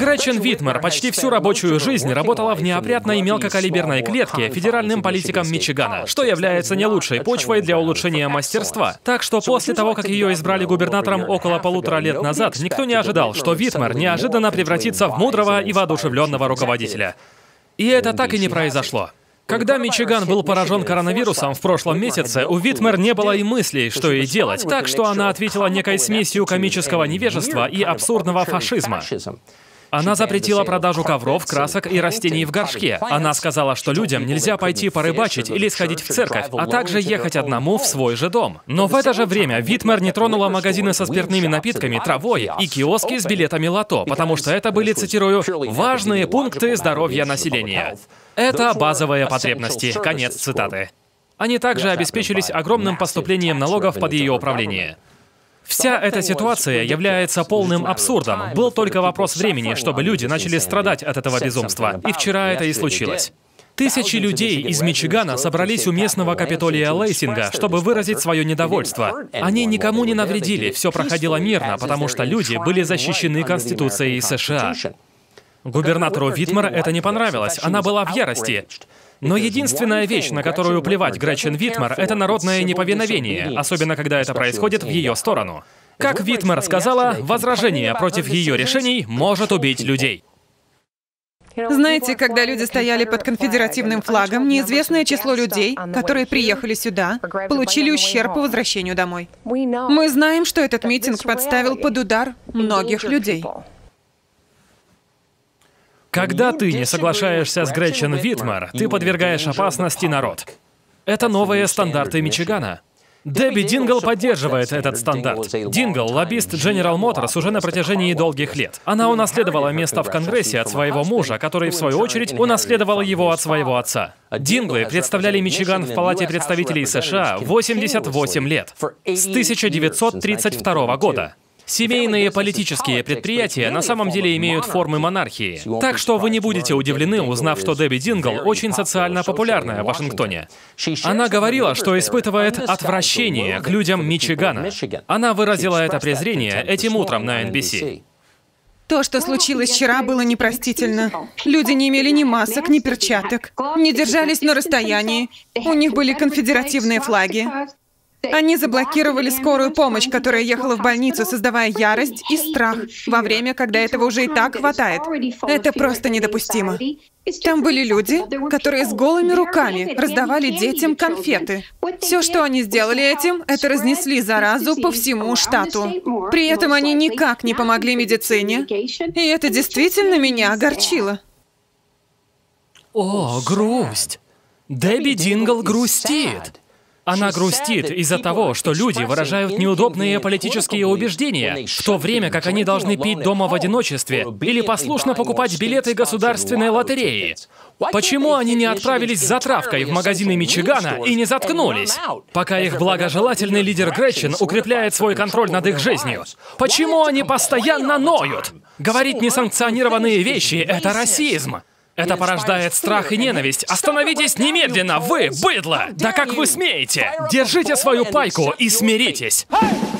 Гретчен Витмер почти всю рабочую жизнь работала в неопрятной мелкокалиберной клетке федеральным политиком Мичигана, что является не лучшей почвой для улучшения мастерства. Так что после того, как ее избрали губернатором около 1,5 лет назад, никто не ожидал, что Витмер неожиданно превратится в мудрого и воодушевленного руководителя. И это так и не произошло. Когда Мичиган был поражен коронавирусом в прошлом месяце, у Витмер не было и мыслей, что ей делать, так что она ответила некой смесью комического невежества и абсурдного фашизма. Она запретила продажу ковров, красок и растений в горшке. Она сказала, что людям нельзя пойти порыбачить или сходить в церковь, а также ехать одному в свой же дом. Но в это же время Витмер не тронула магазины со спиртными напитками, травой и киоски с билетами лото, потому что это были, цитирую, «важные пункты здоровья населения». Это базовые потребности. Конец цитаты. Они также обеспечились огромным поступлением налогов под ее управление. Вся эта ситуация является полным абсурдом. Был только вопрос времени, чтобы люди начали страдать от этого безумства. И вчера это и случилось. Тысячи людей из Мичигана собрались у местного Капитолия Лейсинга, чтобы выразить свое недовольство. Они никому не навредили, все проходило мирно, потому что люди были защищены Конституцией США. Губернатору Витмер это не понравилось, она была в ярости. Но единственная вещь, на которую плевать Гретчен Витмер, это народное неповиновение, особенно когда это происходит в ее сторону. Как Витмер сказала, возражение против ее решений может убить людей. Знаете, когда люди стояли под конфедеративным флагом, неизвестное число людей, которые приехали сюда, получили ущерб по возвращению домой. Мы знаем, что этот митинг подставил под удар многих людей. Когда ты не соглашаешься с Гретчен Витмер, ты подвергаешь опасности народ. Это новые стандарты Мичигана. Дебби Дингл поддерживает этот стандарт. Дингл — лоббист General Motors уже на протяжении долгих лет. Она унаследовала место в Конгрессе от своего мужа, который, в свою очередь, унаследовал его от своего отца. Динглы представляли Мичиган в Палате представителей США 88 лет, с 1932 года. Семейные политические предприятия на самом деле имеют формы монархии. Так что вы не будете удивлены, узнав, что Дебби Дингл очень социально популярная в Вашингтоне. Она говорила, что испытывает отвращение к людям Мичигана. Она выразила это презрение этим утром на NBC. То, что случилось вчера, было непростительно. Люди не имели ни масок, ни перчаток, не держались на расстоянии. У них были конфедеративные флаги. Они заблокировали скорую помощь, которая ехала в больницу, создавая ярость и страх во время, когда этого уже и так хватает. Это просто недопустимо. Там были люди, которые с голыми руками раздавали детям конфеты. Все, что они сделали этим, это разнесли заразу по всему штату. При этом они никак не помогли медицине, и это действительно меня огорчило. О, грусть! Дебби Дингл грустит! Она грустит из-за того, что люди выражают неудобные политические убеждения, в то время как они должны пить дома в одиночестве или послушно покупать билеты государственной лотереи. Почему они не отправились с затравкой в магазины Мичигана и не заткнулись, пока их благожелательный лидер Гретчен укрепляет свой контроль над их жизнью? Почему они постоянно ноют? Говорить несанкционированные вещи — это расизм. Это порождает страх и ненависть. Остановитесь немедленно, вы, быдло! Да как вы смеете? Держите свою пайку и смиритесь!